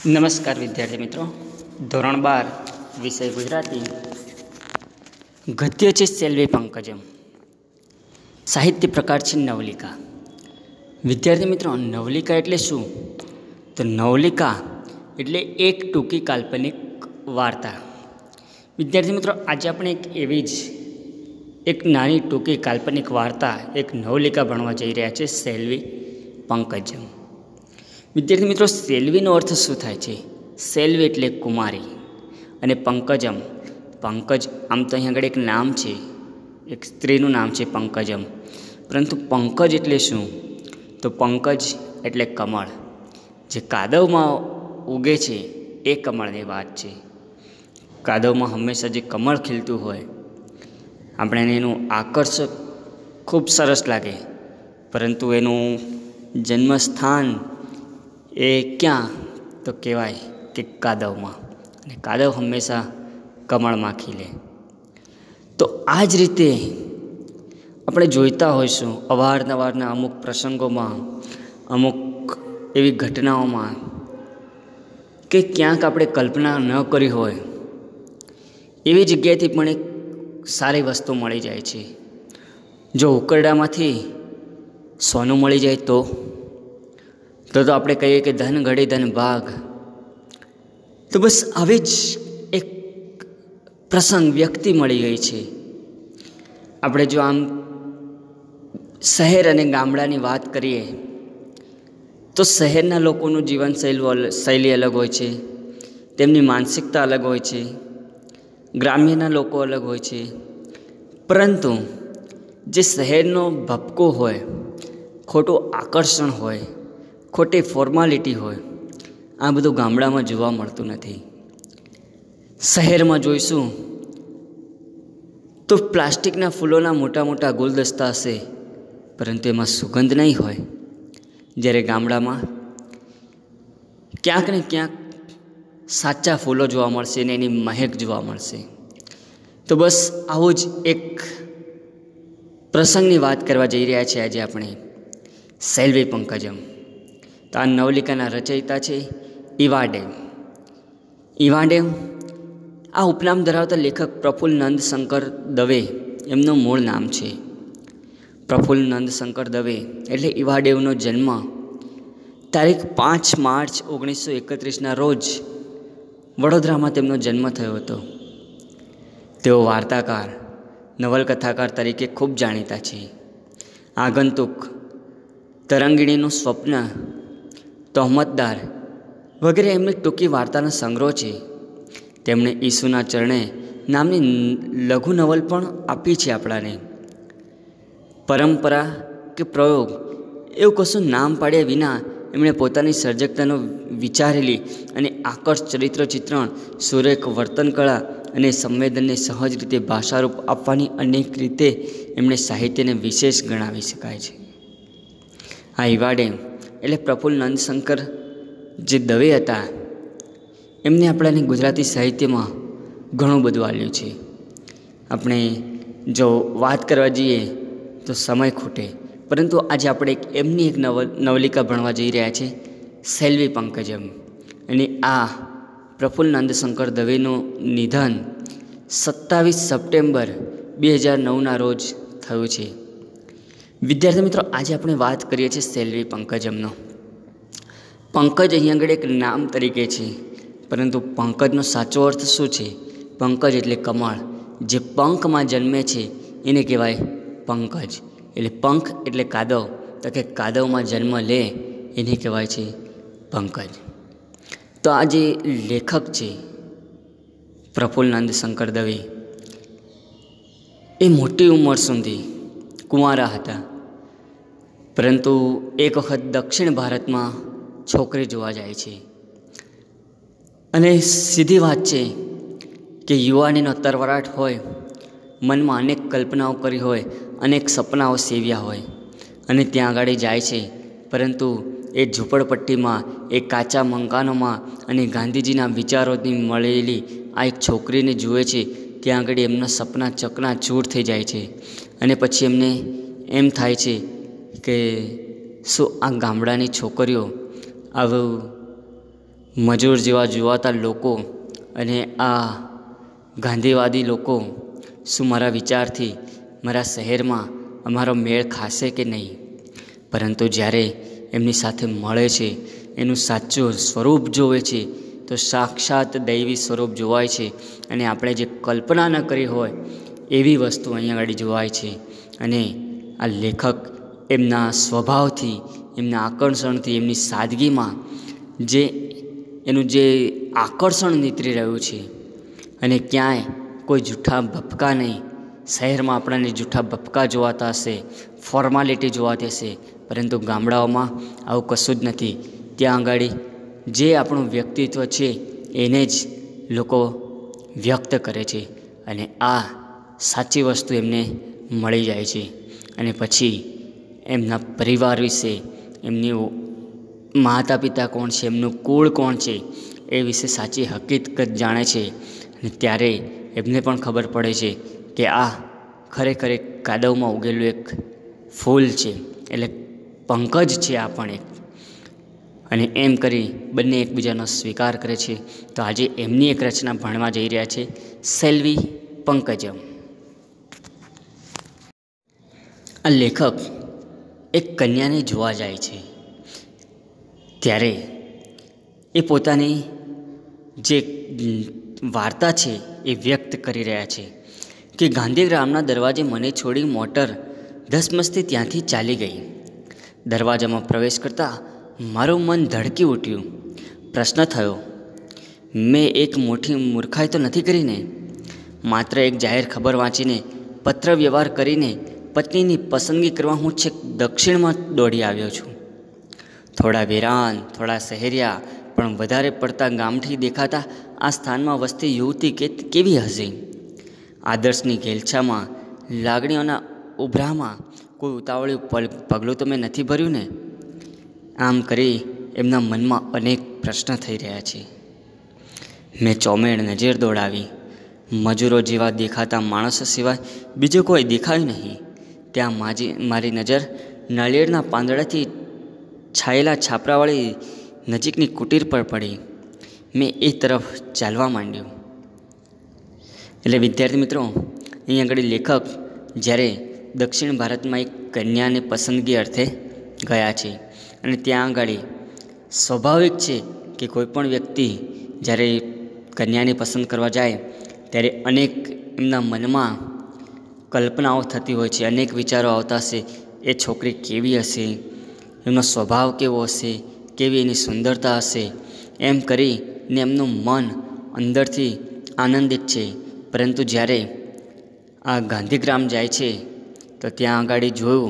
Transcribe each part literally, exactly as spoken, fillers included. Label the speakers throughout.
Speaker 1: નમસ્કાર વિદ્યાર્થી મિત્રો, ધોરણ બાર વિષય ગુજરાતી, ગદ્ય છે સેલ્વી પંકજમ, સાહિત્ય પ્રકાર છે નવલિકા. વિદ્યાર્થી મિત્રો, નવલિકા એટલે શું? તો નવલિકા એટલે એક ટૂંકી કાલ્પનિક વાર્તા. વિદ્યાર્થી મિત્રો, આજે આપણે એક એવી જ એક નાની ટૂંકી કાલ્પનિક વાર્તા, એક નવલિકા ભણવા જઈ રહ્યા છે, સેલ્વી પંકજમ. વિદ્યાર્થી મિત્રો, સેલ્વીનો અર્થ શું થાય છે? સેલ્વી એટલે કુમારી અને પંકજમ, પંકજ આમ તો અહીં આગળ એક નામ છે, એક સ્ત્રીનું નામ છે પંકજમ, પરંતુ પંકજ એટલે શું? તો પંકજ એટલે કમળ, જે કાદવમાં ઉગે છે એ કમળની વાત છે. કાદવમાં હંમેશા જે કમળ ખીલતું હોય, આપણે એનું આકર્ષક ખૂબ સરસ લાગે, પરંતુ એનું જન્મસ્થાન એ ક્યાં? તો કહેવાય કે કાદવમાં, અને કાદવ હંમેશા કમળમાં ખીલે. તો આ જ રીતે આપણે જોઈતા હોઈશું અવારનવારના અમુક પ્રસંગોમાં, અમુક એવી ઘટનાઓમાં કે ક્યાંક આપણે કલ્પના ન કરી હોય એવી જગ્યાએથી પણ એક સારી વસ્તુ મળી જાય છે. જો ઉકરડામાંથી સોનું મળી જાય તો તો તો આપણે કહીએ કે ધન ઘડી ધન ભાગ. તો બસ આવી જ એક પ્રસંગ, વ્યક્તિ મળી ગઈ છે. આપણે જો આમ શહેર અને ગામડાની વાત કરીએ તો શહેરના લોકોનું જીવનશૈલી શૈલી અલગ હોય છે, તેમની માનસિકતા અલગ હોય છે, ગ્રામ્યના લોકો અલગ હોય છે. પરંતુ જે શહેરનો ભપકો હોય, ખોટું આકર્ષણ હોય, ખોટી ફોર્માલિટી હોય, આ બધું ગામડામાં જોવા મળતું નથી. શહેરમાં જોઈશું તો પ્લાસ્ટિકના ફૂલોના મોટા મોટા ગુલદસ્તા હશે, પરંતુ એમાં સુગંધ નહીં હોય. જ્યારે ગામડામાં ક્યાંક ને ક્યાંક સાચા ફૂલો જોવા મળશે અને એની મહેક જોવા મળશે. તો બસ આવો જ એક પ્રસંગની વાત કરવા જઈ રહ્યા છીએ આજે આપણે, સેલ્વી પંકજમ. તો આ નવલિકાના રચયિતા છે ઈવાડેવ. ઈવાડેવ આ ઉપનામ ધરાવતા લેખક પ્રફુલ્લ નંદ શંકર દવે એમનું મૂળ નામ છે. પ્રફુલ્લ નંદ શંકર દવે એટલે ઈવાડેવનો જન્મ તારીખ પાંચ માર્ચ ઓગણીસો એકત્રીસના રોજ વડોદરામાં તેમનો જન્મ થયો હતો. તેઓ વાર્તાકાર, નવલકથાકાર તરીકે ખૂબ જાણીતા છે. આગંતુક, તરંગીણીનું સ્વપ્ન, તહોમતદાર વગેરે એમની ટૂંકી વાર્તાનો સંગ્રહ છે. તેમણે ઈસુના ચરણે નામની લઘુ નવલ પણ આપી છે આપણાને. પરંપરા કે પ્રયોગ એવું કશું નામ પાડ્યા વિના એમણે પોતાની સર્જકતાનો વિચારેલી અને આકર્ષ ચરિત્ર ચિત્રણ, સુરેખ વર્તન કળા અને સંવેદનને સહજ રીતે ભાષારૂપ આપવાની અનેક રીતે એમણે સાહિત્યને વિશેષ ગણાવી શકાય છે. આ ઈવાડેવ એટલે પ્રફુલ્લ નંદ શંકર જે દવે હતા, એમને આપણાને ગુજરાતી સાહિત્યમાં ઘણું બધું આપ્યું છે. આપણે જો વાત કરવા જઈએ તો સમય ખૂટે, પરંતુ આજે આપણે એમની એક નવલ નવલિકા ભણવા જઈ રહ્યા છે, સેલ્વી પંકજમ. અને આ પ્રફુલ્લ નંદ શંકર દવેનું નિધન સત્તાવીસ સપ્ટેમ્બર બે હજાર નવના રોજ થયું છે. વિદ્યાર્થી મિત્રો, આજે આપણે વાત કરીએ છીએ સેલ્વી પંકજમનો. પંકજ અહીં આગળ એક નામ તરીકે છે, પરંતુ પંકજનો સાચો અર્થ શું છે? પંકજ એટલે કમળ, જે પંખમાં જન્મે છે એને કહેવાય પંકજ. એટલે પંખ એટલે કાદવ, તો કે કાદવમાં જન્મ લે એને કહેવાય છે પંકજ. તો આ જે લેખક છે પ્રફુલ્લ નંદ શંકર દવે, એ મોટી ઉંમર સુધી કુંવારા હતા, પરંતુ એક વખત દક્ષિણ ભારતમાં છોકરી જોવા જાય છે. અને સીધી વાત છે કે યુવાનીનો તરવરાટ હોય, મનમાં અનેક કલ્પનાઓ કરી હોય, અનેક સપનાઓ સેવ્યા હોય, અને ત્યાં આગળ જાય છે. પરંતુ એ ઝૂંપડપટ્ટીમાં, એ કાચા મકાનોમાં અને ગાંધીજીના વિચારોની મળેલી આ એક છોકરીને જુએ છે. ત્યાં આગળ એમના સપના ચકનાચૂર થઈ જાય છે. અને પછી એમને એમ થાય છે કે શું આ ગામડાની છોકરીઓ આવું મજૂર જેવા જોવાતા લોકો અને આ ગાંધીવાદી લોકો શું મારા વિચારથી મારા શહેરમાં અમારો મેળ ખાશે કે નહીં? પરંતુ જ્યારે એમની સાથે મળે છે, એનું સાચું સ્વરૂપ જોવે છે, તો સાક્ષાત દૈવી સ્વરૂપ જોવાય છે અને આપણે જે કલ્પના ન કરી હોય એવી વસ્તુ અહીંયા આગળ જોવાય છે. અને આ લેખક એમના સ્વભાવથી, એમના આકર્ષણથી, એમની સાદગીમાં જે એનું જે આકર્ષણ નીતરી રહ્યું છે અને ક્યાંય કોઈ જૂઠા ભપકા નહીં. શહેરમાં આપણને જૂઠા ભપકા જોવાતા હશે, ફોર્માલિટી જોવાતી હશે, પરંતુ ગામડાઓમાં આવું કશું જ નથી. ત્યાં આગળ જે આપણું વ્યક્તિત્વ છે એને જ લોકો વ્યક્ત કરે છે અને આ સાચી વસ્તુ એમને મળી જાય છે. અને પછી એમના પરિવાર વિશે, એમની માતા પિતા કોણ છે, એમનું કુળ કોણ છે એ વિશે સાચી હકીકત જાણે છે. અને ત્યારે એમને પણ ખબર પડે છે કે આ ખરેખર એક કાદવમાં ઉગેલું એક ફૂલ છે, એટલે પંકજ છે આ પણ એક. અને એમ કરી બંને એકબીજાનો સ્વીકાર કરે છે. તો આજે એમની એક રચના ભણવા જઈ રહ્યા છે, સેલ્વી પંકજમ. આ લેખક એક કન્યાને જોવા જાય છે, ત્યારે એ પોતાની જે વાર્તા છે એ વ્યક્ત કરી રહ્યા છે કે ગાંધીગ્રામના દરવાજે મને છોડી મોટર ધસમસથી ત્યાંથી ચાલી ગઈ. દરવાજામાં પ્રવેશ કરતાં મારું મન ધડકી ઉઠ્યું. પ્રશ્ન થયો, મેં એક મોટી મૂર્ખાઈ તો નથી કરીને? માત્ર એક જાહેર ખબર વાંચીને, પત્ર વ્યવહાર કરીને પત્નીની પસંદગી કરવા હું છેક દક્ષિણમાં દોડી આવ્યો છું. થોડા વેરાન, થોડા શહેરિયા, પણ વધારે પડતા ગામઠી દેખાતા આ સ્થાનમાં વસતી યુવતી કે કેવી હશે? આદર્શની ઘેલછામાં, લાગણીઓના ઉભરામાં કોઈ ઉતાવળિયું પગલું તો મેં નથી ભર્યું ને? આમ કરી એમના મનમાં અનેક પ્રશ્ન થઈ રહ્યા છે. મેં ચોમેણ નજર દોડાવી. મજૂરો જેવા દેખાતા માણસો સિવાય બીજું કોઈ દેખાયું નહીં. ત્યાં માજી મારી નજર નાળિયેરના પાંદડાથી છાયેલા છાપરાવાળી નજીકની કુટીર પર પડી. મેં એ તરફ ચાલવા માંડ્યું. એટલે વિદ્યાર્થી મિત્રો, અહીં આગળ લેખક જ્યારે દક્ષિણ ભારતમાં એક કન્યાને પસંદગી અર્થે ગયા છે અને ત્યાં આગળ સ્વાભાવિક છે કે કોઈ પણ વ્યક્તિ જ્યારે કન્યાને પસંદ કરવા જાય ત્યારે અનેક એમના મનમાં કલ્પનાઓ થતી હોય છે, અનેક વિચારો આવતા હશે. એ છોકરી કેવી હશે, એમનો સ્વભાવ કેવો હશે, કેવી એની સુંદરતા હશે, એમ કરીને એમનું મન અંદરથી આનંદિત છે. પરંતુ જ્યારે આ ગાંધીગ્રામ જાય છે તો ત્યાં આગળ જોયું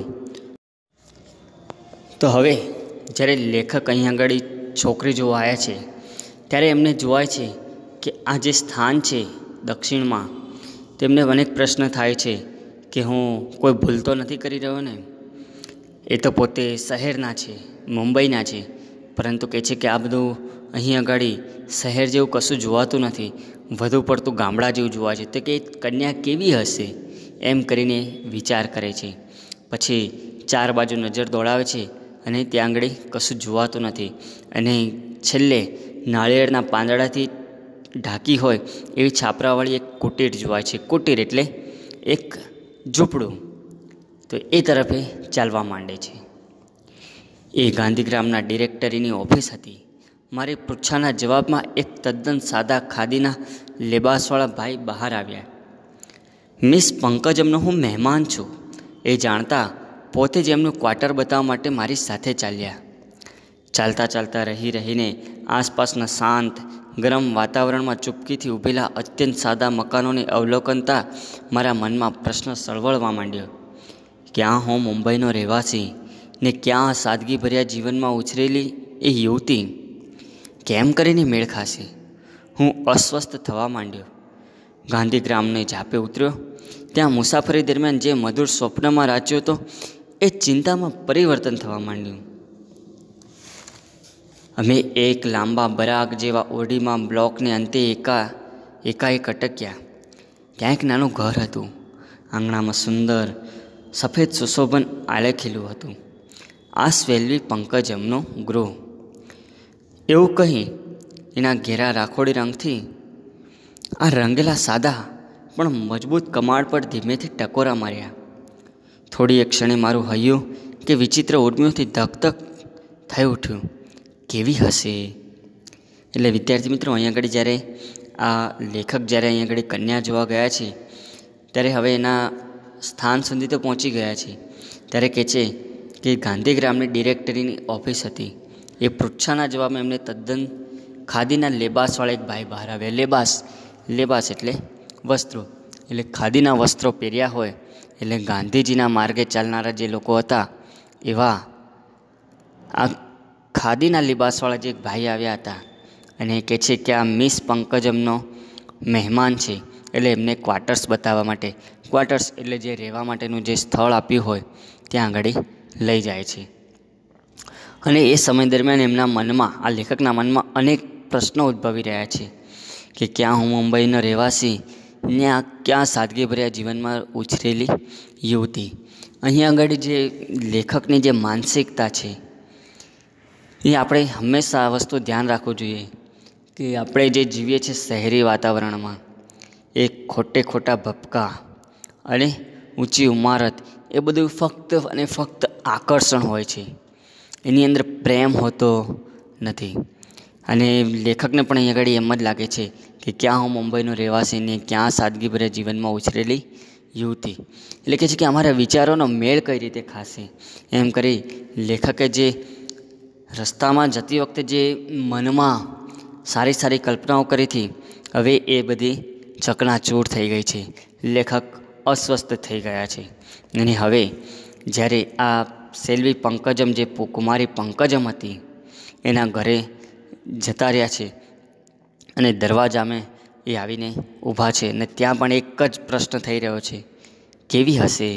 Speaker 1: તો હવે જ્યારે લેખક અહીં આગળ છોકરી જોવા આવ્યા છે ત્યારે એમને જોવાય છે કે આ જે સ્થાન છે દક્ષિણમાં, તેમને અનેક પ્રશ્ન થાય છે કે હું કોઈ ભૂલ તો નથી કરી રહ્યો ને? એ તો પોતે શહેરના છે, મુંબઈના છે, પરંતુ કહે છે કે આ બધું અહીં આગળ શહેર જેવું કશું જોવાતું નથી, વધુ પડતું ગામડા જેવું જોવા છે. તો કે કન્યા કેવી હશે એમ કરીને વિચાર કરે છે. પછી ચાર બાજુ નજર દોડાવે છે અને ત્યાં આગળ કશું જોવાતું નથી. અને છેલ્લે નાળિયેરના પાંદડાથી ઢાંકી હોય એવી છાપરાવાળી એક કુટીર જોવાય છે. કુટીર એટલે એક ઝૂંપડું. તો એ તરફે ચાલવા માંડે છે. એ ગાંધીગ્રામના ડિરેક્ટરીની ઓફિસ હતી. મારી પૃચ્છાના જવાબમાં એક તદ્દન સાદા ખાદીના લેબાસવાળા ભાઈ બહાર આવ્યા. મિસ પંકજમનો હું મહેમાન છું એ જાણતા પોતે જ એમનું ક્વાર્ટર બતાવવા માટે મારી સાથે ચાલ્યા. ચાલતા ચાલતા રહી રહીને આસપાસના શાંત ગરમ વાતાવરણમાં ચૂપકીથી ઊભેલા અત્યંત સાદા મકાનોને અવલોકનતા મારા મનમાં પ્રશ્ન સળવળવા માંડ્યો. ક્યાં હું મુંબઈનો રહેવાસી ને ક્યાં સાદગીભર્યા જીવનમાં ઉછરેલી એ યુવતી કેમ કરીને મેળ ખાશે? હું અસ્વસ્થ થવા માંડ્યો. ગાંધીગ્રામને ઝાપે ઉતર્યો. ત્યાં મુસાફરી દરમિયાન જે મધુર સ્વપ્નમાં રાચ્યો હતો એ ચિંતામાં પરિવર્તન થવા માંડ્યું. અમે એક લાંબા બરાક જેવા ઓરડીમાં બ્લોકને અંતે એકા એકાએક અટક્યા. ત્યાં એક નાનું ઘર હતું. આંગણામાં સુંદર સફેદ સુશોભન આલેખેલું હતું. આ સેલ્વી પંકજમનું ગૃહ. એવું કહી એના ઘેરા રાખોડી રંગથી આ રંગેલા સાદા પણ મજબૂત કમાડ પર ધીમેથી ટકોરા માર્યા. થોડી એક ક્ષણે મારું હૈયું કે વિચિત્ર ઉર્મિઓથી ધક ધક થઈ ઉઠ્યું. કેવી હશે? એટલે વિદ્યાર્થી મિત્રો, અહીંયા આગળ જ્યારે આ લેખક જ્યારે અહીંયા આગળ કન્યા જોવા ગયા છે ત્યારે હવે એના સ્થાન સુધી તો પહોંચી ગયા છે. ત્યારે કહે છે કે ગાંધીગ્રામની ડિરેક્ટરીની ઓફિસ હતી. એ પૃચ્છાના જવાબમાં એમને તદ્દન ખાદીના લેબાસવાળા એક ભાઈ બહાર આવ્યા. લેબાસ લેબાસ એટલે વસ્ત્રો, એટલે ખાદીના વસ્ત્રો પહેર્યા હોય એટલે ગાંધીજીના માર્ગે ચાલનારા જે લોકો હતા એવા આ ખાદીના લિબાસવાળા જે એક ભાઈ આવ્યા હતા. અને એ કહે છે કે આ મિસ પંકજમનો મહેમાન છે, એટલે એમને ક્વાર્ટર્સ બતાવવા માટે, ક્વાર્ટર્સ એટલે જે રહેવા માટેનું જે સ્થળ આપ્યું હોય ત્યાં આગળ લઈ જાય છે. અને એ સમય દરમિયાન એમના મનમાં, આ લેખકના મનમાં અનેક પ્રશ્નો ઉદ્ભવી રહ્યા છે કે ક્યાં હું મુંબઈનો રહેવાસી ને આ ક્યાં સાદગીભર્યા જીવનમાં ઉછરેલી યુવતી. અહીંયા આગળ જે લેખકની જે માનસિકતા છે એ આપણે હંમેશા આ વસ્તુ ધ્યાન રાખવું જોઈએ કે આપણે જે જીવીએ છીએ શહેરી વાતાવરણમાં, એ ખોટે ખોટા ભપકા અને ઊંચી ઇમારત, એ બધું ફક્ત અને ફક્ત આકર્ષણ હોય છે, એની અંદર પ્રેમ હોતો નથી. અને લેખકને પણ અહીં આગળ એમ જ લાગે છે કે ક્યાં હું મુંબઈનો રહેવાસી ને ક્યાં સાદગીભર્યા જીવનમાં ઉછરેલી યુવતી. એટલે કે છે કે અમારા વિચારોનો મેળ કઈ રીતે ખાશે, એમ કરી લેખકે જે રસ્તામાં જતી વખતે જે મનમાં સારી સારી કલ્પનાઓ કરી હતી, હવે એ બધી ચકનાચૂર થઈ ગઈ છે. લેખક અસ્વસ્થ થઈ ગયા છે. અને હવે જ્યારે આ સેલ્વી પંકજમ, જે કુમારી પંકજમ હતી, એના ઘરે જતા રહ્યા છે અને દરવાજામાં એ આવીને ઊભા છે. અને ત્યાં પણ એક જ પ્રશ્ન થઈ રહ્યો છે, કેવી હશે?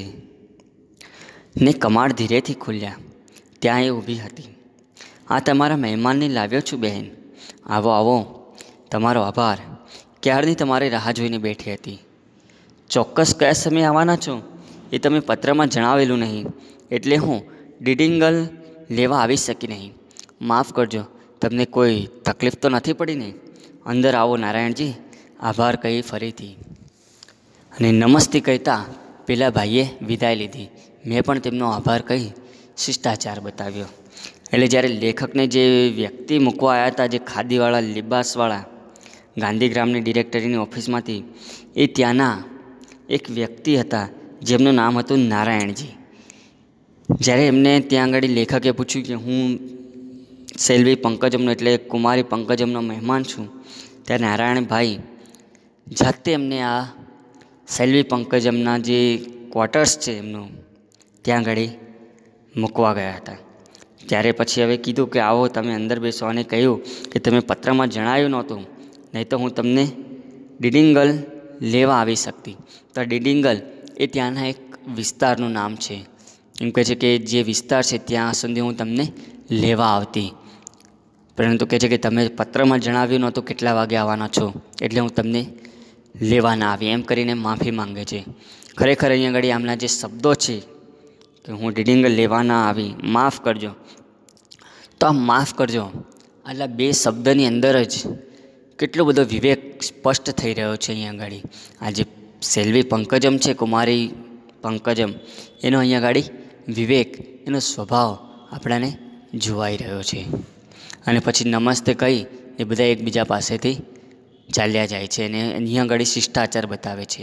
Speaker 1: ને કમાડ ધીરેથી ખુલ્યા. ત્યાં એ ઊભી હતી. આ તમારા મહેમાનને લાવ્યો છું બહેન. આવો આવો. તમારો આભાર. ક્યારની તમારી રાહ જોઈને બેઠી હતી. ચોક્કસ કયા સમયે આવવાના છો એ તમે પત્રમાં જણાવેલું નહીં, એટલે હું ડિડિંગલ લેવા આવી શકી નહીં. માફ કરજો, તમને કોઈ તકલીફ તો નથી પડી ને? અંદર આવો નારાયણજી. આભાર કહી ફરીથી અને નમસ્તે કહેતા પેલા ભાઈએ વિદાય લીધી. મેં પણ તેમનો આભાર કહી શિષ્ટાચાર બતાવ્યો. એટલે જ્યારે લેખકને જે વ્યક્તિ મૂકવા આવ્યા હતા, જે ખાદીવાળા લિબાસવાળા ગાંધીગ્રામની ડિરેક્ટરીની ઓફિસમાંથી, એ ત્યાંના એક વ્યક્તિ હતા જેમનું નામ હતું નારાયણજી. જ્યારે એમને ત્યાં આગળ લેખકે પૂછ્યું કે હું સેલ્વી પંકજમનો એટલે કુમારી પંકજમનો મહેમાન છું, ત્યારે નારાયણભાઈ જાતે એમને આ સેલ્વી પંકજમના જે ક્વાર્ટર્સ છે એમનું ત્યાં આગળ મૂકવા ગયા હતા. ત્યારે પછી હવે કીધું કે આવો તમે અંદર બેસો, અને કહ્યું કે તમે પત્રમાં જણાવ્યું નહોતું, નહીં તો હું તમને ડિડિંગલ લેવા આવી શકતી. તો ડિડિંગલ એ ત્યાંના એક વિસ્તારનું નામ છે. એમ કહે છે કે જે વિસ્તાર છે ત્યાં સુધી હું તમને લેવા આવતી, પરંતુ કહે છે કે તમે પત્રમાં જણાવ્યું નહોતું કેટલા વાગે આવવાના છો, એટલે હું તમને લેવા ના આવી. એમ કરીને માફી માંગે છે. ખરેખર અહીંયા આગળ આમના જે શબ્દો છે કે હું ડિડિંગલ લેવા ના આવી, માફ કરજો, તો આ માફ કરજો આટલા બે શબ્દની અંદર જ કેટલો બધો વિવેક સ્પષ્ટ થઈ રહ્યો છે. અહીંયા આગળ આ જે સેલ્વી પંકજમ છે, કુમારી પંકજમ, એનો અહીંયા આગળ વિવેક, એનો સ્વભાવ આપણાને જોવાઈ રહ્યો છે. અને પછી નમસ્તે કહી એ બધા એકબીજા પાસેથી ચાલ્યા જાય છે અને અહીંયા આગળ શિષ્ટાચાર બતાવે છે.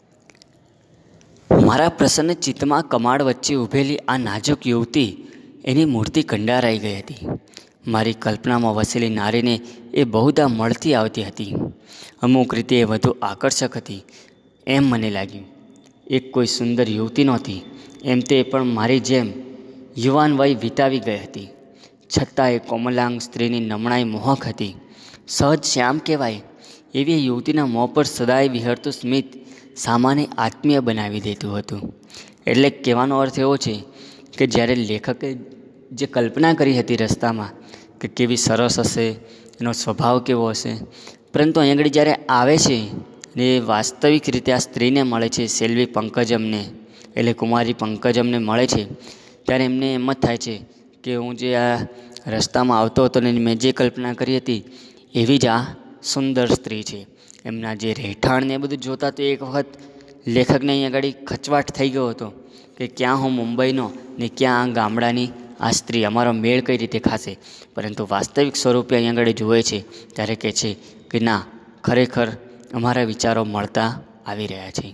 Speaker 1: મારા પ્રસન્ન ચિત્તમાં કમાડ વચ્ચે ઊભેલી આ નાજુક યુવતી, એની મૂર્તિ કંડારાઈ ગઈ હતી. મારી કલ્પનામાં વસેલી નારીને એ બહુધા મળતી આવતી હતી. અમુક રીતે એ વધુ આકર્ષક હતી એમ મને લાગ્યું. એક કોઈ સુંદર યુવતી નહોતી, એમ તે પણ મારી જેમ યુવાન વય વિતાવી ગઈ હતી. છતાં એ કોમલાંગ સ્ત્રીની નમણાઈ મોહક હતી. સહજ શ્યામ કહેવાય એવી યુવતીના મોં પર સદાય વિહરતું સ્મિત સામાન્ય આત્મીય બનાવી દેતું હતું. એટલે કહેવાનો અર્થ એવો છે કે જ્યારે લેખકે જે કલ્પના કરી હતી રસ્તામાં કે કેવી સરસ હશે, એનો સ્વભાવ કેવો હશે, પરંતુ અહીં આગળ જ્યારે આવે છે ને વાસ્તવિક રીતે આ સ્ત્રીને મળે છે, સેલ્વી પંકજમને એટલે કુમારી પંકજમને મળે છે, ત્યારે એમને એમ જ થાય છે કે હું જે આ રસ્તામાં આવતો હતો ને મેં જે કલ્પના કરી હતી એવી જ આ સુંદર સ્ત્રી છે. એમના જે રહેઠાણને એ બધું જોતાં તો એક વખત લેખકને અહીંયા આગળ ખચવાટ થઈ ગયો હતો કે ક્યાં હું મુંબઈનો ને ક્યાં આ ગામડાની આ સ્ત્રી, અમારો મેળ કઈ રીતે ખાશે. પરંતુ વાસ્તવિક સ્વરૂપે અહીંયા આગળ જુએ છે ત્યારે કહે છે કે ના, ખરેખર અમારા વિચારો મળતા આવી રહ્યા છે.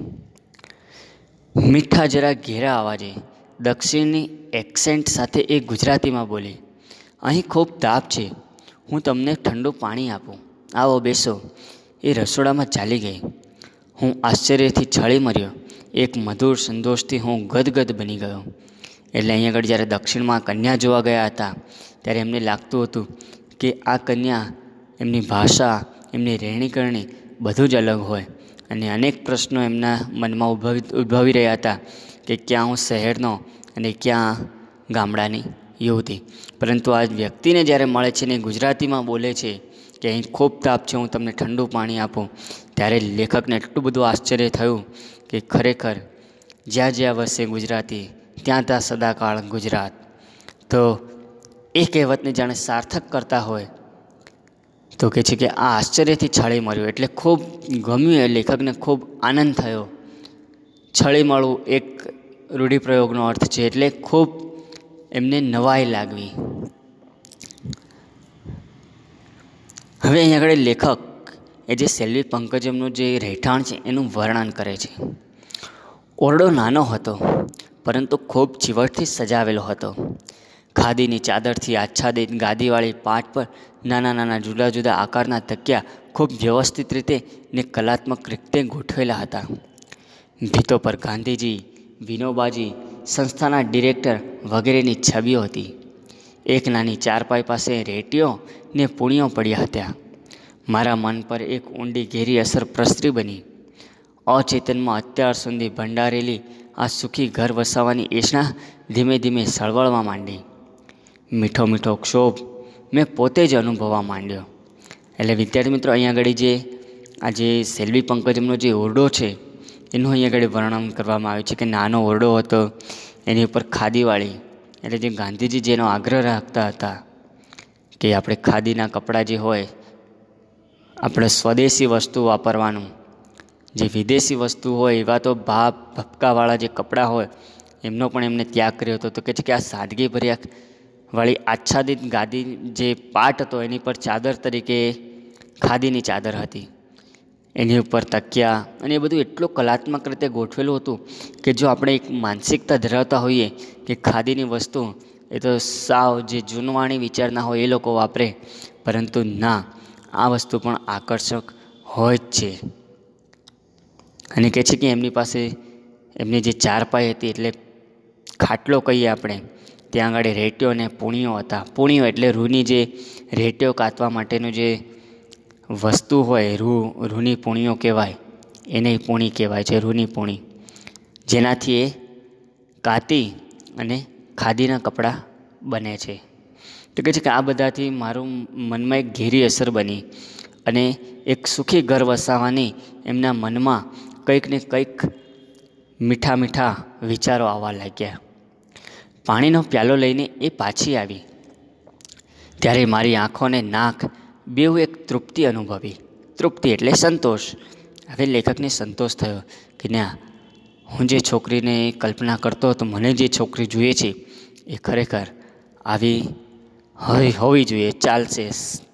Speaker 1: મીઠા જરા ઘેરા અવાજે દક્ષિણની એક્સેન્ટ સાથે એ ગુજરાતીમાં બોલી, અહીં ખૂબ તાપ છે, હું તમને ઠંડુ પાણી આપું, આવો બેસો. એ રસોડામાં ચાલી ગઈ. હું આશ્ચર્યથી છળી મર્યો. એક મધુર સંતોષથી હું ગદગદ બની ગયો. એટલે અહીં આગળ જ્યારે દક્ષિણમાં કન્યા જોવા ગયા હતા ત્યારે એમને લાગતું હતું કે આ કન્યા, એમની ભાષા, એમની રહેણીકરણી બધું જ અલગ હોય અને અનેક પ્રશ્નો એમના મનમાં ઉદ્ભવી ઉદ્ભવી રહ્યા હતા કે ક્યાં હું શહેરનો અને ક્યાં ગામડાની યુવતી. પરંતુ આ વ્યક્તિને જ્યારે મળે છે ને ગુજરાતીમાં બોલે છે કે અહીં ખૂબ તાપ છે, હું તમને ઠંડુ પાણી આપું, ત્યારે લેખકને એટલું બધું આશ્ચર્ય થયું કે ખરેખર જ્યાં જ્યાં વસે ગુજરાતી ત્યાં ત્યાં સદાકાળ ગુજરાત. તો એ કહેવતને જાણે સાર્થક કરતા હોય તો કહે છે કે આ આશ્ચર્યથી છળી મળ્યું. એટલે ખૂબ ગમ્યું, એ લેખકને ખૂબ આનંદ થયો. છળી મળવું એક રૂઢિપ્રયોગનો અર્થ છે, એટલે ખૂબ એમને નવાઈ લાગવી. હવે અહીં આગળ લેખક એ જે સેલ્વી પંકજમનું જે રહેઠાણ છે એનું વર્ણન કરે છે. ઓરડો નાનો હતો પરંતુ ખૂબ ચીવટથી સજાવેલો હતો. ખાદીની ચાદરથી આચ્છાદિત ગાદીવાળી પાટ પર નાના નાના જુદા જુદા આકારના તકિયા ખૂબ વ્યવસ્થિત રીતે ને કલાત્મક રીતે ગોઠવેલા હતા. ભીતો પર ગાંધીજી, વિનોબાજી, સંસ્થાના ડિરેક્ટર વગેરેની છબીઓ હતી. એક નાની ચારપાઈ પાસે રેટીઓ ને પૂણીઓ પડ્યા હતા. મારા મન પર એક ઊંડી ઘેરી અસર પ્રસરી બની. અચેતનમાં અત્યાર સુધી ભંડારેલી આ સુખી ઘર વસાવવાની એશના ધીમે ધીમે સળવળવા માંડી. મીઠો મીઠો ક્ષોભ મેં પોતે જ અનુભવવા માંડ્યો. એટલે વિદ્યાર્થી મિત્રો, અહીંયા આગળ જે આ જે સેલ્વી પંકજમનો જે ઓરડો છે એનું અહીંયા આગળ વર્ણન કરવામાં આવ્યું છે કે નાનો ઓરડો હતો, એની ઉપર ખાદીવાળી, એટલે જે ગાંધીજી જેનો આગ્રહ રાખતા હતા કે આપણે ખાદીના કપડાં જે હોય, આપણે સ્વદેશી વસ્તુ વાપરવાનું, જે વિદેશી વસ્તુ હોય એવા તો ભાપ ભપકાવાળા જે કપડાં હોય એમનો પણ એમને ત્યાગ કર્યો હતો. તો કહે છે કે આ સાદગી ભર્યા વાળી આચ્છાદિત ગાદી જે પાટ હતો એની પર ચાદર તરીકે ખાદીની ચાદર હતી, એની ઉપર તકિયા અને એ બધું એટલું કલાત્મક રીતે ગોઠવેલું હતું કે જો આપણે એક માનસિકતા ધરાવતા હોઈએ કે ખાદીની વસ્તુ એ તો સાવ જે જૂનવાણી વિચારના હોય એ લોકો વાપરે, પરંતુ ના, આ વસ્તુ પણ આકર્ષક હોય જ છે. અને કહે છે કે એમની પાસે એમની જે ચારપાઈ હતી, એટલે ખાટલો કહીએ આપણે, ત્યાં આગળ રેટીઓ અને પૂણીઓ હતા. પૂણીઓ એટલે રૂની જે રેટીઓ કાતવા માટેનું જે વસ્તુ હોય, રૂ રૂની પૂણીઓ કહેવાય, એને પૂણી કહેવાય છે, રૂની પૂણી, જેનાથી એ કાતી અને ખાદીના કપડાં બને છે. તો કહે છે કે આ બધાથી મારું મનમાં એક ઘેરી અસર બની અને એક સુખી ઘર વસાવવાની એમના મનમાં કંઈક ને કંઈક મીઠા મીઠા વિચારો આવવા લાગ્યા. પાણીનો પ્યાલો લઈને એ પાછી આવી ત્યારે મારી આંખોને નાક બેઉ એક તૃપ્તિ અનુભવી. તૃપ્તિ એટલે સંતોષ. હવે લેખકને સંતોષ થયો કે ના, હું જે છોકરીને કલ્પના કરતો હતો, મને જે છોકરી જોઈએ છે એ ખરેખર આવી હવે હોવી જોઈએ, ચાલશે,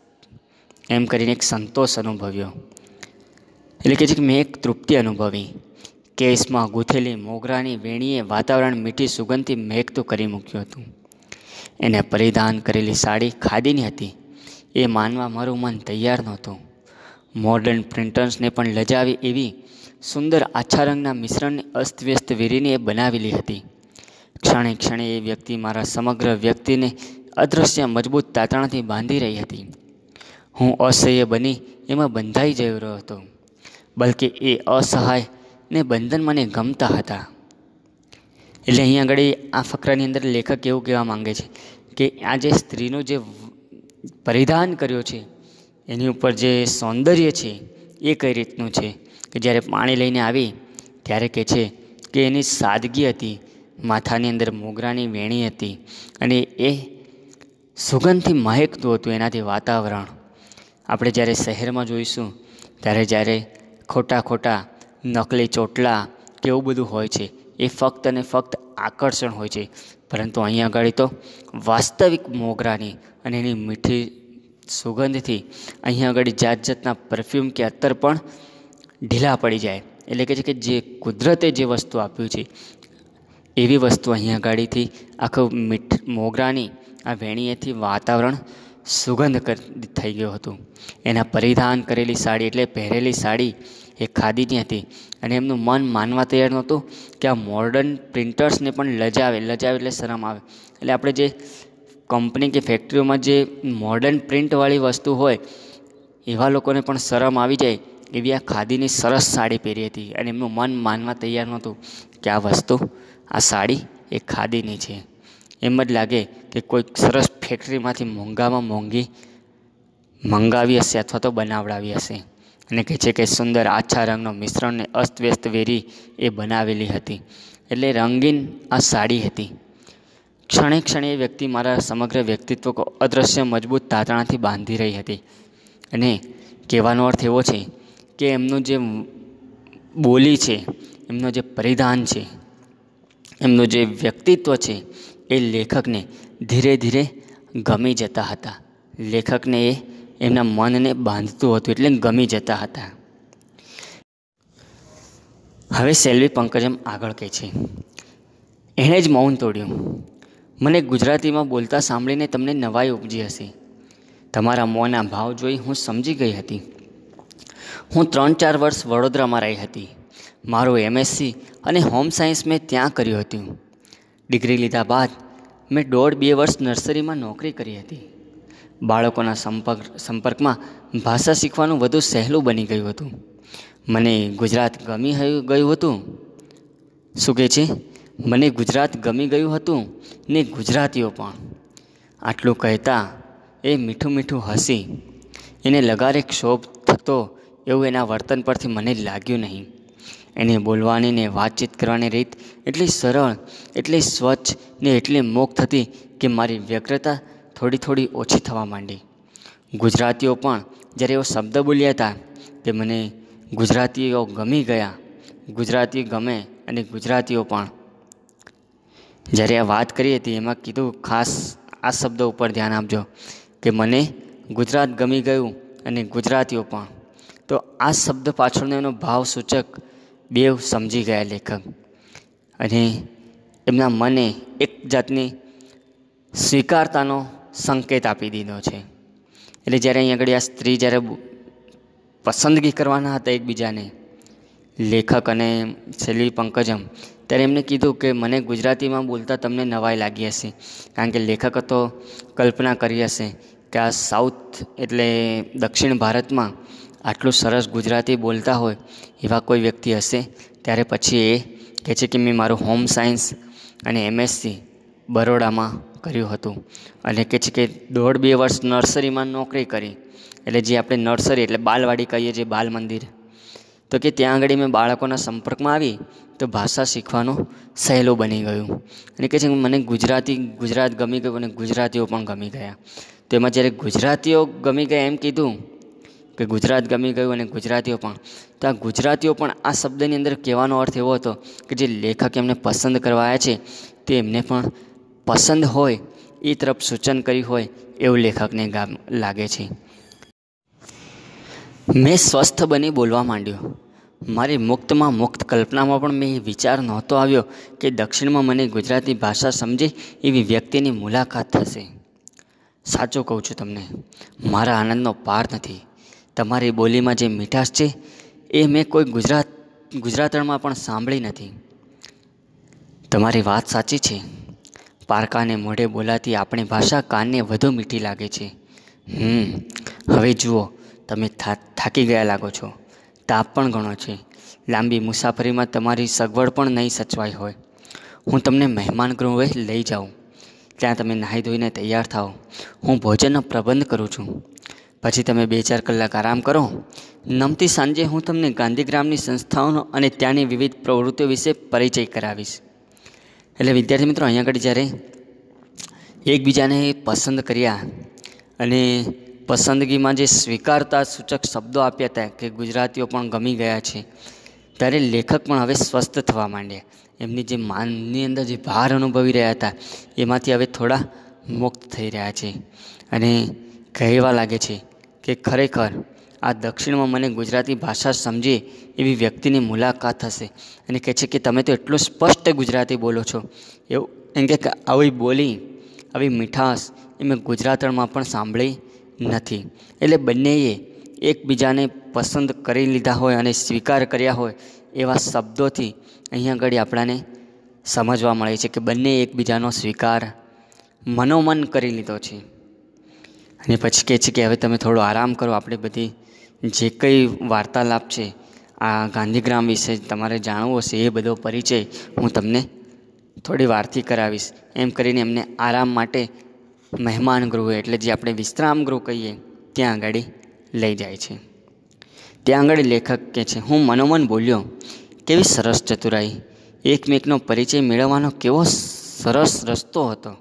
Speaker 1: એમ કરીને એક સંતોષ અનુભવ્યો. એટલે કહે છે કે મેં એક તૃપ્તિ અનુભવી. કેસમાં ગૂંથેલી મોગરાની વેણીએ વાતાવરણ મીઠી સુગંધથી મહેકતું કરી મૂક્યું હતું. એને પરિધાન કરેલી સાડી ખાદીની હતી એ માનવા મારું મન તૈયાર નહોતું. મોડર્ન પ્રિન્ટર્સને પણ લજાવી એવી સુંદર આછા રંગના મિશ્રણને અસ્તવ્યસ્ત વેરીને એ બનાવેલી હતી. ક્ષણે ક્ષણે એ વ્યક્તિ મારા સમગ્ર વ્યક્તિને અદૃશ્ય મજબૂત તાતણાથી બાંધી રહી હતી. હું અસહ્ય બની એમાં બંધાઈ જઈ રહ્યો હતો, બલકે એ અસહાય ને બંધન મને ગમતા હતા. એટલે અહીં આગળ આ ફકરાની અંદર લેખક એવું કહેવા માંગે છે કે આ જે સ્ત્રીનું જે પરિધાન કર્યો છે એની ઉપર જે સૌંદર્ય છે એ કઈ રીતનું છે કે જ્યારે પાણી લઈને આવી ત્યારે કહે છે કે એની સાદગી હતી, માથાની અંદર મોગરાની વેણી હતી અને એ સુગંધથી મહેકતું હતું એનાથી વાતાવરણ. આપણે જ્યારે શહેરમાં જોઈશું ત્યારે જ્યારે ખોટા ખોટા નકલી ચોટલા કે એવું બધું હોય છે, એ ફક્ત અને ફક્ત આકર્ષણ હોય છે. પરંતુ અહીંયા આગળ તો વાસ્તવિક મોગરાની અને એની મીઠી સુગંધથી અહીંયા આગળ જાત જાતના પરફ્યુમ કે અત્તર પણ ઢીલા પડી જાય. એટલે કે છે કે જે કુદરતે જે વસ્તુ આપ્યું છે એવી વસ્તુ અહીંયા ગાડીથી આખું મીઠ મોગરાની આ વેણીએથી વાતાવરણ સુગંધ થઈ ગયું હતું. એના પરિધાન કરેલી સાડી એટલે પહેરેલી સાડી એ ખાદીની હતી. અને એમનું મન માનવા તૈયાર નહોતું કે આ મોડર્ન પ્રિન્ટર્સને પણ લજાવે. લજાવે એટલે શરમ આવે. એટલે આપણે જે કંપની કે ફેક્ટરીઓમાં જે મોડર્ન પ્રિન્ટવાળી વસ્તુ હોય એવા લોકોને પણ શરમ આવી જાય એવી આ ખાદીની સરસ સાડી પહેરી હતી. અને એમનું મન માનવા તૈયાર નહોતું કે આ વસ્તુ આ સાડી એ ખાદીની છે. એમ જ લાગે કે કોઈક સરસ ફેક્ટરીમાંથી મોંઘામાં મોંઘી મંગાવી હશે અથવા તો બનાવડાવી હશે. અને કહે છે કે સુંદર આછા રંગનો મિશ્રણને અસ્તવ્યસ્ત વેરી એ બનાવેલી હતી. એટલે રંગીન આ સાડી હતી. ક્ષણે ક્ષણે એ વ્યક્તિ મારા સમગ્ર વ્યક્તિત્વ કો અદૃશ્ય મજબૂત તાતણાથી બાંધી રહી હતી. અને કહેવાનો અર્થ એવો છે કે એમનું જે બોલી છે, એમનું જે પરિધાન છે, એમનું જે વ્યક્તિત્વ છે એ લેખકને ધીરે ધીરે ગમી જતા હતા. લેખકને એ એમના મનને બાંધતું હતું એટલે ગમી જતા હતા. હવે સેલ્વી પંકજમ આગળ કહે છે, એણે જ મૌન તોડ્યું. મને ગુજરાતીમાં બોલતા સાંભળીને તમને નવાઈ ઉપજી હશે. તમારા મોંના ભાવ જોઈ હું સમજી ગઈ હતી. હું ત્રણ ચાર વર્ષ વડોદરામાં રહી હતી. મારું એમએસસી અને હોમ સાયન્સ મેં ત્યાં કર્યું હતું. ડિગ્રી લીધા બાદ મેં દોઢ બે વર્ષ નર્સરીમાં નોકરી કરી હતી. બાળકોના સંપર્ક સંપર્કમાં ભાષા શીખવાનું વધુ સહેલું બની ગયું હતું. મને ગુજરાત ગમી ગયું હતું. શું કહે છે? મને ગુજરાત ગમી ગયું હતું ને ગુજરાતીઓ પણ. આટલું કહેતા એ મીઠું મીઠું હસી. એને લગારે ક્ષોભ થતો એવું એના વર્તન પરથી મને લાગ્યું નહીં. એને બોલવાની ને વાતચીત કરવાની રીત એટલી સરળ, એટલી સ્વચ્છ ને એટલી મુક્ત હતી કે મારી વ્યગ્રતા થોડી થોડી ઓછી થવા માંડી. ગુજરાતીઓ પણ જ્યારે એવો શબ્દ બોલ્યા હતા તે મને ગુજરાતીઓ ગમી ગયા. ગુજરાતી ગમે અને ગુજરાતીઓ પણ. જ્યારે આ વાત કરી હતી એમાં કીધું ખાસ આ શબ્દ ઉપર ધ્યાન આપજો કે મને ગુજરાત ગમી ગયું અને ગુજરાતીઓ પણ. તો આ શબ્દ પાછળનો એનો ભાવ સૂચક બેવ સમજી ગયા લેખક. અને એમના મને એક જાતની સ્વીકારતાનો સંકેત આપી દીધો છે. એટલે જ્યારે અહીં આગળ આ સ્ત્રી જ્યારે પસંદગી કરવાના હતા એકબીજાને, લેખક અને સેલ્વી પંકજમ, ત્યારે એમને કીધું કે મને ગુજરાતીમાં બોલતા તમને નવાઈ લાગી હશે. કારણ કે લેખક તો કલ્પના કરી હશે કે આ સાઉથ એટલે દક્ષિણ ભારતમાં આટલું સરસ ગુજરાતી બોલતા હોય એવા કોઈ વ્યક્તિ હશે. ત્યારે પછી એ કહે છે કે મેં મારું હોમ સાયન્સ અને એમએસસી બરોડામાં કર્યું હતું. અને કહે છે કે દોઢ બે વર્ષ નર્સરીમાં નોકરી કરી. એટલે જે આપણે નર્સરી એટલે બાલવાડી કહીએ છીએ, બાલ મંદિર. તો કે ત્યાં આગળ મેં બાળકોના સંપર્કમાં આવી તો ભાષા શીખવાનું સહેલું બની ગયું. અને કહે છે કે મને ગુજરાતી ગુજરાત ગમી ગયું અને ગુજરાતીઓ પણ ગમી ગયા. તો એમાં જ્યારે ગુજરાતીઓ ગમી ગયા એમ કીધું કે ગુજરાત ગમી ગયું અને ગુજરાતીઓ પણ, તો આ ગુજરાતીઓ પણ આ શબ્દની અંદર કહેવાનો અર્થ એવો હતો કે જે લેખક એમને પસંદ કરવા આવ્યા છે તે એમને પણ પસંદ હોય એ તરફ સૂચન કર્યું હોય એવું લેખકને લાગે છે. મેં સ્વસ્થ બની બોલવા માંડ્યો. મારી મુક્તમાં મુક્ત કલ્પનામાં પણ મેં એ વિચાર નહોતો આવ્યો કે દક્ષિણમાં મને ગુજરાતી ભાષા સમજે એવી વ્યક્તિની મુલાકાત થશે. સાચું કહું છું તમને, મારા આનંદનો પાર નથી. તમારી બોલીમાં જે મીઠાશ છે એ મેં કોઈ ગુજરાત ગુજરાતણમાં પણ સાંભળી નથી. તમારી વાત સાચી છે. પારકાને મોઢે બોલાતી આપણી ભાષા કાનને વધુ મીઠી લાગે છે. હમ હવે જુઓ, તમે થા થાકી ગયા લાગો છો. તાપ પણ ઘણો છે. લાંબી મુસાફરીમાં તમારી સગવડ પણ નહીં સચવાઈ હોય. હું તમને મહેમાન ગૃહે લઈ જાઉં. ત્યાં તમે નાહી ધોઈને તૈયાર થાઓ. હું ભોજનનો પ્રબંધ કરું છું. પછી તમે બે ચાર કલાક આરામ કરો. નમતી સાંજે હું તમને ગાંધીગ્રામની સંસ્થાઓનો અને ત્યાંની વિવિધ પ્રવૃત્તિઓ વિશે પરિચય કરાવીશ. એટલે વિદ્યાર્થી મિત્રો, અહીંયા આગળ જ્યારે એકબીજાને પસંદ કર્યા અને પસંદગીમાં જે સ્વીકારતા સૂચક શબ્દો આપ્યા હતા કે ગુજરાતીઓ પણ ગમી ગયા છે, ત્યારે લેખક પણ હવે સ્વસ્થ થવા માંડ્યા. એમની જે માનની અંદર જે ભાર અનુભવી રહ્યા હતા એમાંથી હવે થોડા મુક્ત થઈ રહ્યા છે અને કહેવા લાગે છે કે ખરેખર આ દક્ષિણમાં મને ગુજરાતી ભાષા સમજે એવી વ્યક્તિની મુલાકાત થશે. અને કહે છે કે તમે તો એટલું સ્પષ્ટ ગુજરાતી બોલો છો, એવું એમ કે આવી બોલી, આવી મીઠાશ એ મેં ગુજરાતમાં પણ સાંભળી નથી. એટલે બંનેએ એકબીજાને પસંદ કરી લીધા હોય અને સ્વીકાર કર્યા હોય એવા શબ્દોથી અહીંયા આગળ આપણાને સમજવા મળે છે કે બંને એકબીજાનો સ્વીકાર મનોમન કરી લીધો છે. અને પછી કહે છે કે હવે તમે થોડો આરામ કરો, આપણે બધી જે કંઈ વાર્તાલાપ છે આ ગાંધીગ્રામ વિશે તમારે જાણવું હશે એ બધો પરિચય હું તમને થોડી વારથી કરાવીશ. એમ કરીને એમને આરામ માટે મહેમાન ગૃહ એટલે જે આપણે વિશ્રામ ગૃહ કહીએ ત્યાં આગળ લઈ જાય છે. ત્યાં આગળ લેખક કહે છે, હું મનોમન બોલ્યો, કેવી સરસ ચતુરાઈ, એકમેકનો પરિચય મેળવવાનો કેવો સરસ રસ્તો હતો.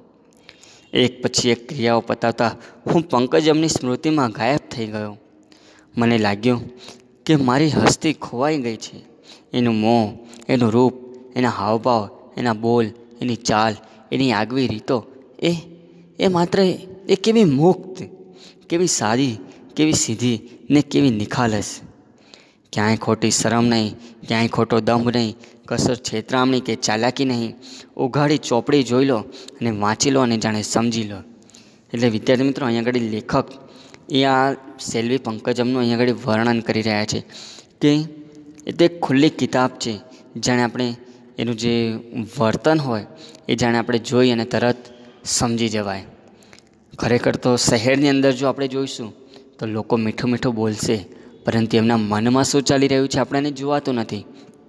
Speaker 1: એક પછી એક ક્રિયાઓ પતાવતા હું પંકજમની સ્મૃતિમાં ગાયબ થઈ ગયો. મને લાગ્યું કે મારી હસ્તી ખોવાઈ ગઈ છે. એનું મોં, એનું રૂપ, એના હાવભાવ, એના બોલ, એની ચાલ, એની આગવી રીતો, એ એ માત્ર એ કેવી મુક્ત, કેવી સાદી, કેવી સીધી ને કેવી નિખાલસ. ક્યાંય ખોટી શરમ નહીં, ક્યાંય ખોટો દંભ નહીં, કસર છેતરામણી કે ચાલાકી નહીં. ઉઘાડી ચોપડી જોઈ લો અને વાંચી લો અને જાણે સમજી લો. એટલે વિદ્યાર્થી મિત્રો, અહીંયા આગળ લેખક એ આ સેલ્વી પંકજમનું અહીંયા આગળ વર્ણન કરી રહ્યા છે કે એ તો એક ખુલ્લી કિતાબ છે. જાણે આપણે એનું જે વર્તન હોય એ જાણે આપણે જોઈ અને તરત સમજી જવાય. ખરેખર તો શહેરની અંદર જો આપણે જોઈશું તો લોકો મીઠું મીઠું બોલશે, પરંતુ એમના મનમાં શું ચાલી રહ્યું છે આપણને જોવાતું નથી.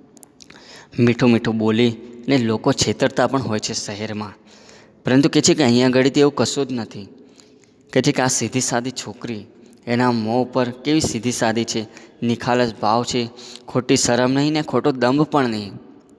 Speaker 1: મીઠું મીઠું બોલી ને લોકો છેતરતા પણ હોય છે શહેરમાં, પરંતુ કહે છે કે અહીંયા આગળ એવું કશું જ નથી. કહે છે કે આ સીધી સાદી છોકરી, એના મોં ઉપર કેવી સીધી સાદી છે, નિખાલસ ભાવ છે, ખોટી શરમ નહીં ને ખોટો દંભ પણ નહીં.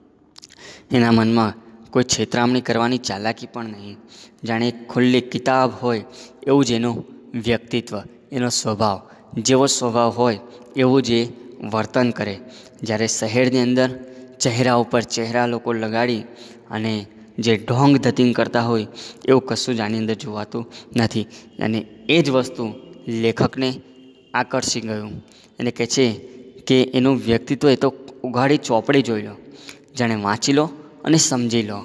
Speaker 1: એના મનમાં કોઈ છેતરામણી કરવાની ચાલાકી પણ નહીં. જાણે એક ખુલ્લી કિતાબ હોય એવું જ એનું વ્યક્તિત્વ, એનો સ્વભાવ, જેવો સ્વભાવ હોય એવું જ એ વર્તન કરે. જ્યારે શહેરની અંદર ચહેરા ઉપર ચહેરા લોકો લગાડી અને જે ઢોંગ ધતિંગ કરતા હોય એવું કશું જ આની અંદર જોવાતું નથી. અને એ જ વસ્તુ લેખકને આકર્ષી ગયું અને કહે છે કે એનું વ્યક્તિત્વ એ તો ઉઘાડી ચોપડી જોઈ લો, જાણે વાંચી લો અને સમજી લો.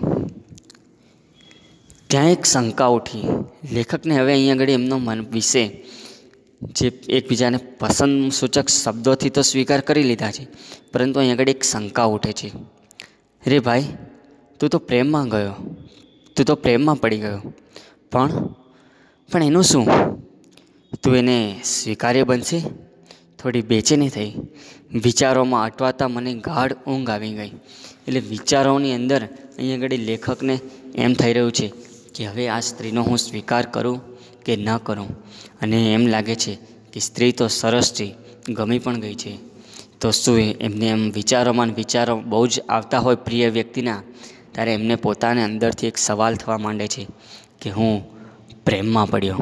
Speaker 1: ત્યાં એક શંકા ઉઠી લેખકને. હવે અહીંયા આગળ એમનો મન વિશે જે એકબીજાને પસંદ સૂચક શબ્દોથી તો સ્વીકાર કરી લીધા છે, પરંતુ અહીંયા આગળ એક શંકા ઉઠે છે. રે ભાઈ, તું તો પ્રેમમાં ગયો, તું તો પ્રેમમાં પડી ગયો, પણ પણ એનું શું? તું એને સ્વીકાર્ય બનશે? થોડી બેચેની થઈ. વિચારોમાં અટવાતા મને ગાઢ ઊંઘ આવી ગઈ. એટલે વિચારોની અંદર અહીંયા આગળ લેખકને એમ થઈ રહ્યું છે કે હવે આ સ્ત્રીનો હું સ્વીકાર કરું કે ન કરું. અને એમ લાગે છે કે સ્ત્રી તો સરસ છે, ગમી પણ ગઈ છે, તો શું એમને એમ વિચારોમાં વિચારો બહુ જ આવતા હોય પ્રિય વ્યક્તિના, ત્યારે એમને પોતાને અંદરથી એક સવાલ થવા માંડે છે કે હું પ્રેમમાં પડ્યો.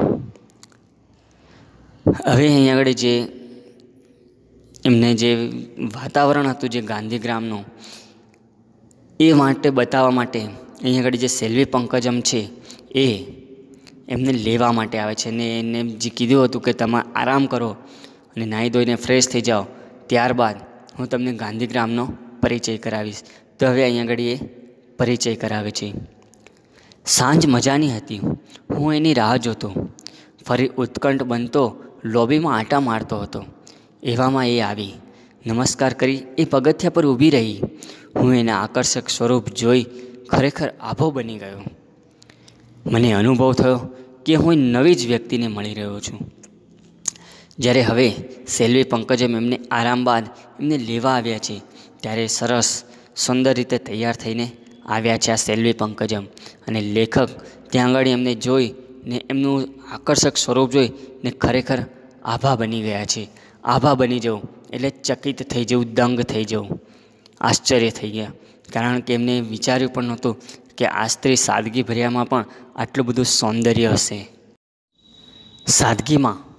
Speaker 1: હવે અહીંયા આગળ જે એમને જે વાતાવરણ હતું જે ગાંધીગ્રામનું, એ માટે બતાવવા માટે અહીંયા આગળ જે સેલ્વી પંકજમ છે એ એમને લેવા માટે આવે છે. અને એને જે કીધું હતું કે તમે આરામ કરો અને નાહી ધોઈને ફ્રેશ થઈ જાઓ, ત્યારબાદ હું તમને ગાંધીગ્રામનો પરિચય કરાવીશ. તો હવે અહીંયા આગળ એ પરિચય કરાવે છે. સાંજ મજાની હતી. હું એની રાહ જોતો, ફરી ઉત્કંઠ બનતો લોબીમાં આંટા મારતો હતો. એવામાં એ આવી, નમસ્કાર કરી એ પગથિયા પર ઊભી રહી. હું એના આકર્ષક સ્વરૂપ જોઈ ખરેખર આભો બની ગયો. મને અનુભવ થયો કે હું નવી જ વ્યક્તિને મળી રહ્યો છું. જ્યારે હવે સેલ્વી પંકજમ એમને આરામ બાદ એમને લેવા આવ્યા છે, ત્યારે સરસ સુંદર રીતે તૈયાર થઈને આવ્યા છે આ સેલ્વી પંકજમ. અને લેખક ત્યાં આગળ એમને જોઈ ને એમનું આકર્ષક સ્વરૂપ જોઈ ને ખરેખર આભા બની ગયા છે. આભા બની જવું એટલે ચકિત થઈ જવું, દંગ થઈ જવું, આશ્ચર્ય થઈ ગયા. કારણ કે એમને વિચાર્યું પણ નહોતું કે આ સ્ત્રી સાદગી ભર્યામાં પણ આટલું બધું સૌંદર્ય હશે. સાદગીમાં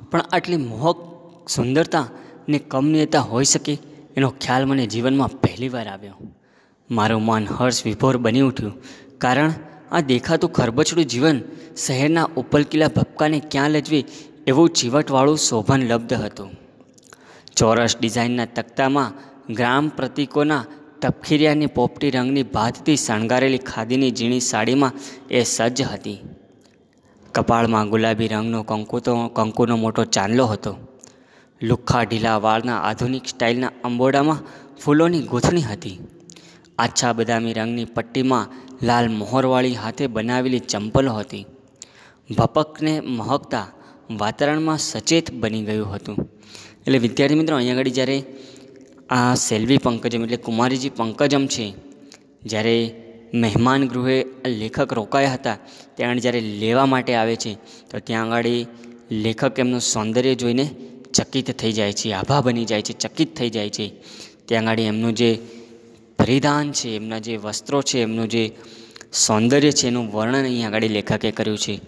Speaker 1: પણ આટલી મોહક સુંદરતા ને કમનીયતા હોઈ શકે એનો ખ્યાલ મને જીવનમાં પહેલીવાર આવ્યો. મારું મન હર્ષ વિભોર બની ઉઠ્યું, કારણ આ દેખાતું ખરબચડું જીવન શહેરના ઉપલકીલા ભપકાને ક્યાં લજવે એવું ચીવટવાળું શોભનલબ્ધ હતું. ચોરસ ડિઝાઇનના તખ્તામાં ગ્રામ પ્રતીકોના તપખીરિયાની પોપટી રંગની ભાતથી શણગારેલી ખાદીની ઝીણી સાડીમાં એ સજ્જ હતી. કપાળમાં ગુલાબી રંગનો કંકુતો કંકુનો મોટો ચાંદલો હતો. લુખ્ખા ઢીલા વાળના આધુનિક સ્ટાઇલના અંબોડામાં ફૂલોની ગૂંથણી હતી. આછા બદામી રંગની પટ્ટીમાં લાલ મોહરવાળી હાથે બનાવેલી ચંપલો હતી. ભપકને મહકતા વાતાવરણમાં સચેત બની ગયું હતું. એટલે વિદ્યાર્થી મિત્રો, અહીંયા આગળ જ્યારે આ સેલ્વી પંકજમ એટલે કુમારીજી પંકજમ છે, જ્યારે મહેમાન ગૃહે લેખક રોકાયા હતા ત્યાં જ્યારે લેવા માટે આવે છે તો ત્યાં આગળ લેખક એમનું સૌંદર્ય જોઈને ચકિત થઈ જાય છે, આભા બની જાય છે, ચકિત થઈ જાય છે. ત્યાં આગળ એમનું જે પરિધાન છે, એમના જે વસ્ત્રો છે, એમનું જે સૌંદર્ય છે એનું વર્ણન અહીં આગળ લેખકે કર્યું છે.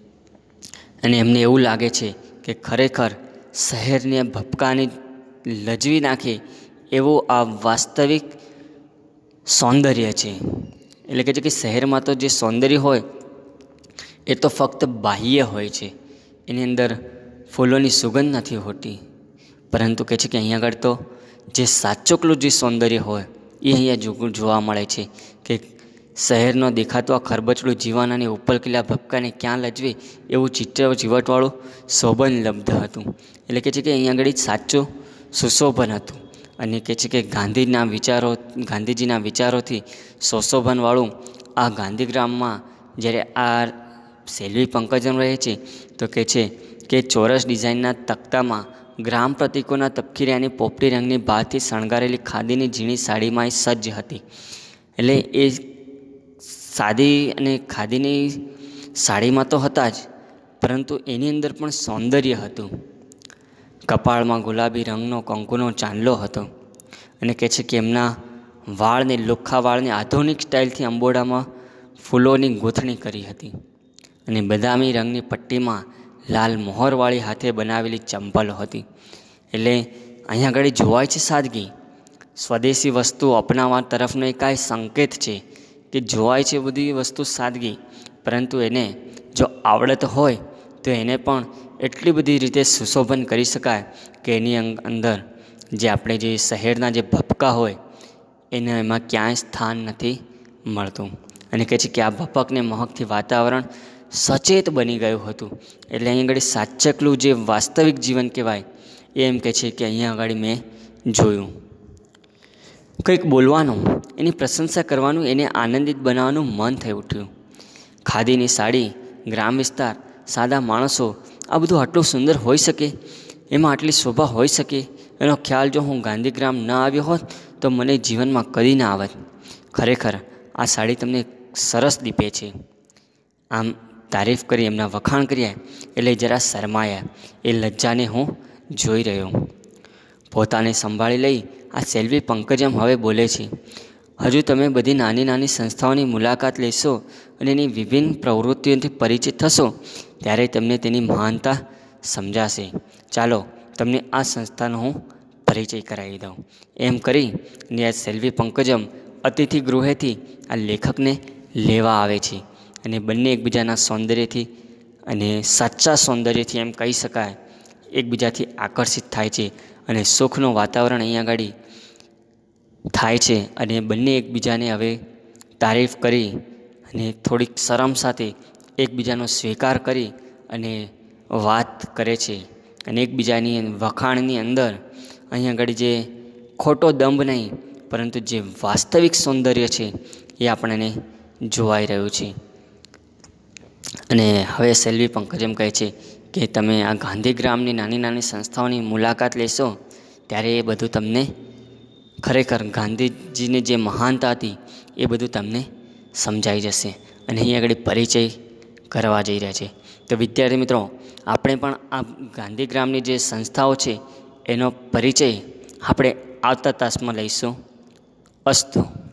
Speaker 1: અને એમને એવું લાગે છે કે ખરેખર શહેરને ભપકાને લજવી નાખે એવું આ વાસ્તવિક સૌંદર્ય છે. એટલે કે છે કે શહેરમાં તો જે સૌંદર્ય હોય એ તો ફક્ત બાહ્ય હોય છે, એની અંદર ફૂલોની સુગંધ નથી હોતી. પરંતુ કહે છે કે અહીંયા આગળ તો જે સાચોકલું જે સૌંદર્ય હોય એ અહીંયા જોવા મળે છે કે શહેરનો દેખાતો આ ખરબચડું જીવન અને ઉપલકીલા ભપકાને ક્યાં લજવે એવું ચિત્ર ચીવટવાળું શોભનલબ્ધ હતું. એટલે કે છે કે અહીંયા આગળ સાચું સુશોભન હતું. અને કહે છે કે ગાંધીના વિચારો ગાંધીજીના વિચારોથી સુશોભનવાળું આ ગાંધીગ્રામમાં જ્યારે આ સેલ્વી પંકજમ રહે છે તો કહે છે કે ચોરસ ડિઝાઇનના તખ્તામાં ગ્રામ પ્રતીકોના તપખીરિયાની પોપટી રંગની ભાતથી શણગારેલી ખાદીની ઝીણી સાડીમાં એ સજ્જ હતી. એટલે એ સાદી અને ખાદીની સાડીમાં તો હતા જ, પરંતુ એની અંદર પણ સૌંદર્ય હતું. કપાળમાં ગુલાબી રંગનો કંકુનો ચાંદલો હતો. અને કહે છે કે એમના વાળને લુખ્ખા વાળને આધુનિક સ્ટાઇલથી અંબોડામાં ફૂલોની ગૂંથણી કરી હતી. અને બદામી રંગની પટ્ટીમાં લાલ મોહરવાળી હાથે બનાવેલી ચંપલો હતી. એટલે અહીંયા આગળ જોવાય છે સાદગી. સ્વદેશી વસ્તુ અપનાવવા તરફનો એક આ સંકેત છે કે જોવાય છે બધી વસ્તુ સાદગી, પરંતુ એને જો આવડત હોય તો એને પણ એટલી બધી રીતે સુશોભન કરી શકાય કે એની અંદર જે આપણે જે શહેરના જે ભપકા હોય એને એમાં ક્યાંય સ્થાન નથી મળતું. અને કહે છે કે આ ભપકને મહકથી વાતાવરણ સચેત બની ગયું હતું. એટલે અહીં આગળ સાચકલું જે વાસ્તવિક જીવન કહેવાય એ એમ કહે છે કે અહીંયા આગળ મેં જોયું. કંઈક બોલવાનું, એની પ્રશંસા કરવાનું, એને આનંદિત બનાવવાનું મન થઈ ઉઠ્યું. ખાદીની સાડી, ગ્રામ વિસ્તાર, સાદા માણસો, આ બધું આટલું સુંદર હોઈ શકે, એમાં આટલી શોભા હોઈ શકે, એનો ખ્યાલ જો હું ગાંધીગ્રામ ન આવ્યો હોત તો મને જીવનમાં કદી ના આવત. ખરેખર આ સાડી તમને સરસ દીપે છે. આમ તારીફ કરી, એમના વખાણ કર્યા એટલે જરા શરમાયા. એ લજ્જાને હું જોઈ રહ્યો. પોતાને સંભાળી લઈ આ સેલ્વી પંકજમ હવે બોલે છે, હજુ તમે બધી નાની નાની સંસ્થાઓની મુલાકાત લેશો અને એની વિભિન્ન પ્રવૃત્તિઓથી પરિચિત થશો ત્યારે તમને તેની મહાનતા સમજાશે. ચાલો તમને આ સંસ્થાનો હું પરિચય કરાવી દઉં. એમ કરી ને આ સેલ્વી પંકજમ અતિથિ ગૃહેથી આ લેખકને લેવા આવે છે. અને બંને એકબીજાના સૌંદર્યથી અને સાચા સૌંદર્યથી એમ કહી શકાય એકબીજાથી આકર્ષિત થાય છે. અને સુખનું વાતાવરણ અહીંયા આગળ થાય છે. અને બંને એકબીજાને હવે તારીફ કરી અને થોડીક શરમ સાથે એકબીજાનો સ્વીકાર કરી અને વાત કરે છે. અને એકબીજાની વખાણની અંદર અહીંયા આગળ જે ખોટો દંભ નહીં પરંતુ જે વાસ્તવિક સૌંદર્ય છે એ આપણને જોવાઈ રહ્યું છે. અને હવે સેલ્વી પંકજમ કહે છે કે તમે આ ગાંધીગ્રામની નાની નાની સંસ્થાઓની મુલાકાત લેશો ત્યારે એ બધું તમને ખરેખર ગાંધીજીની જે મહાનતા હતી એ બધું તમને સમજાઈ જશે. અને અહીં આગળ પરિચય કરવા જઈ રહ્યા છે. તો વિદ્યાર્થી મિત્રો, આપણે પણ આ ગાંધીગ્રામની જે સંસ્થાઓ છે એનો પરિચય આપણે આવતા તાસમાં લઈશું. અસ્તુ.